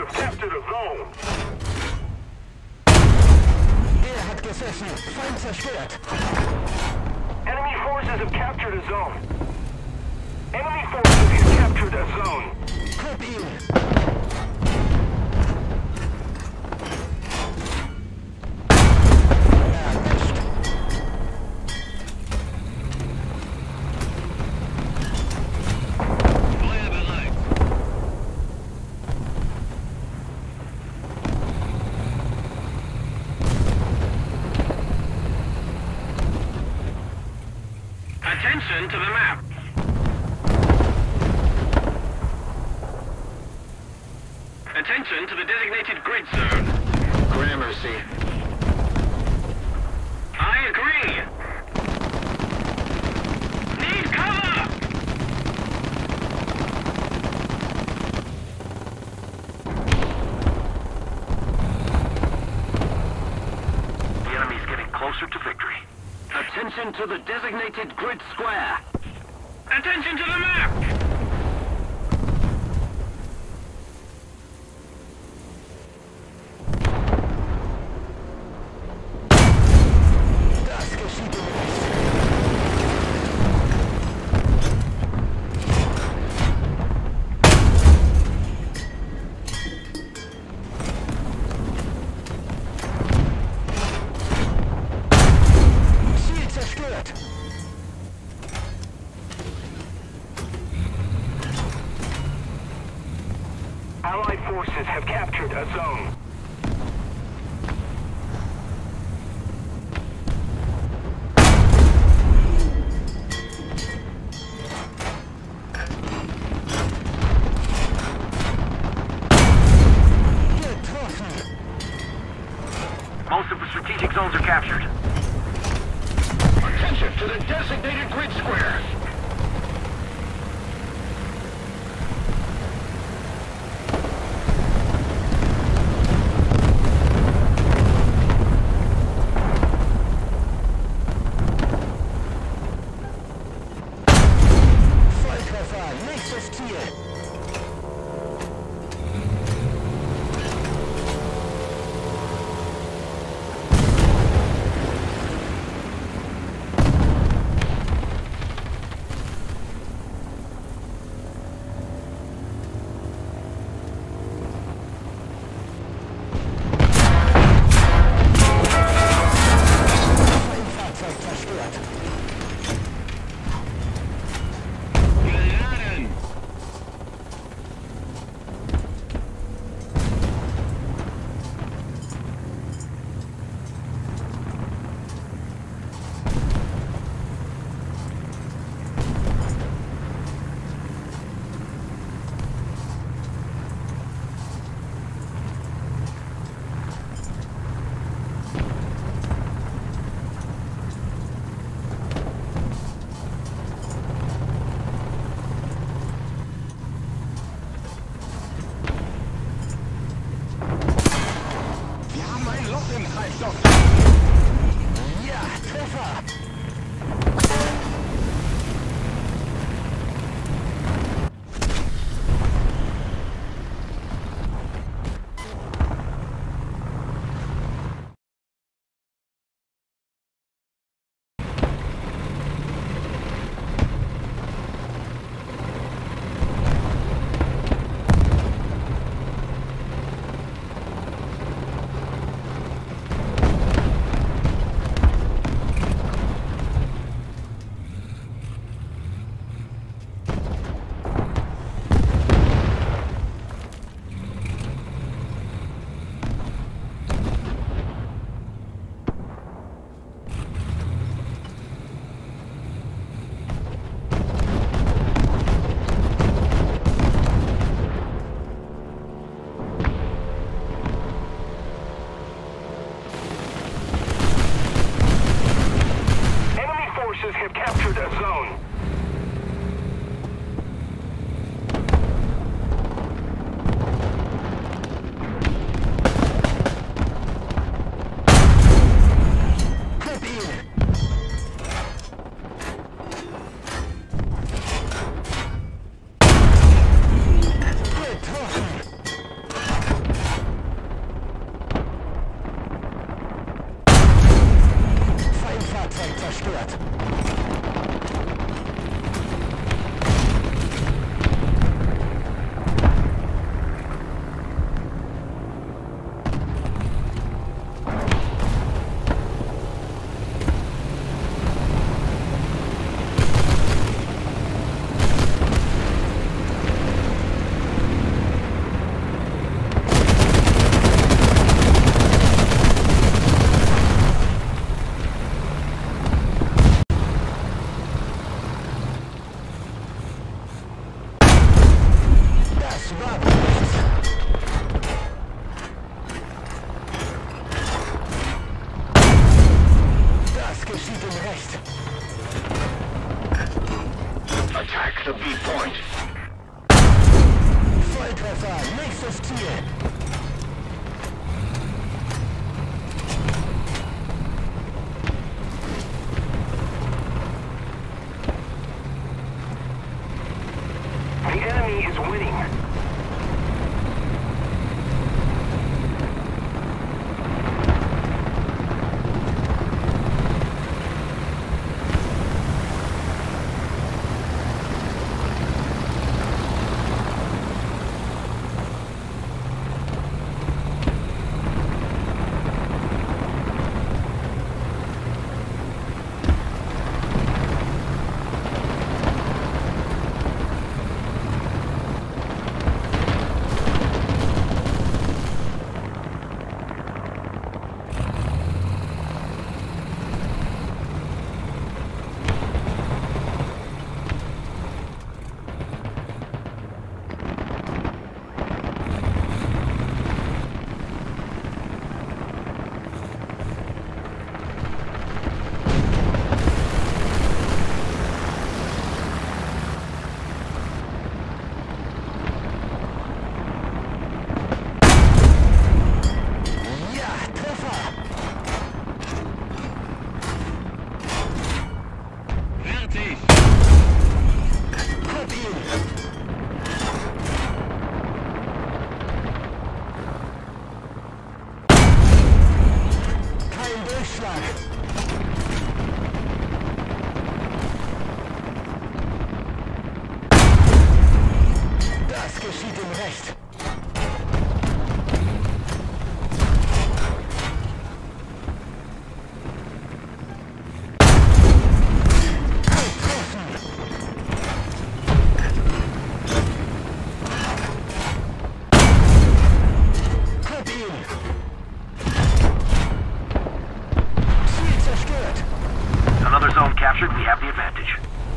have captured a zone. Der hat gesessen. Feind zerstört. Enemy forces have captured a zone. Enemy forces have captured a zone. Guck ihn. Erwischt. Feuer bereit. Attention to the map. Attention to the designated grid zone. Gramercy. I agree. Need cover! The enemy's getting closer to victory. Attention to the designated grid square. Attention to the map! Das geschieht ihm nicht. Ziel zerstört. Allied forces have captured a zone. Getroffen. Most of the strategic zones are captured. Attention to the designated grid square. Volltreffer. Nächstes Ziel. Feindfahrzeug zerstört. Geladen! Wir haben ein Loch im Treibstoff. Ja, Treffer. das Ziel. The enemy is winning. Das geschieht ihm recht. Another zone captured, we have the advantage.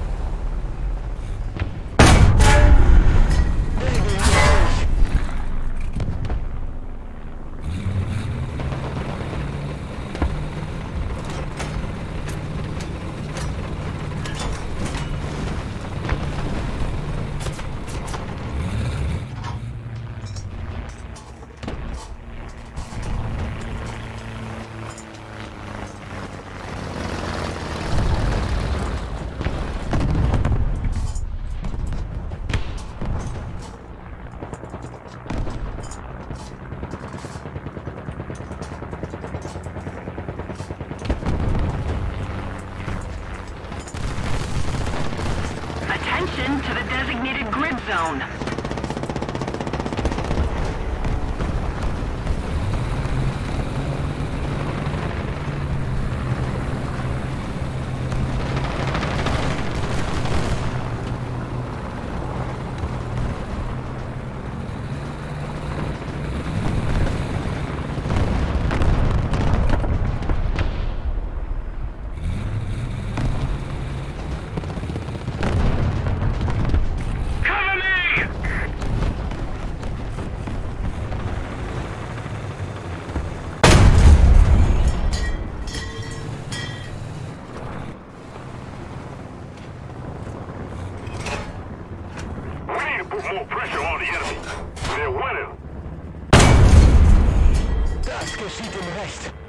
Attention to the designated grid zone. Put more pressure on the enemy. They're winning. Das geschieht ihm recht.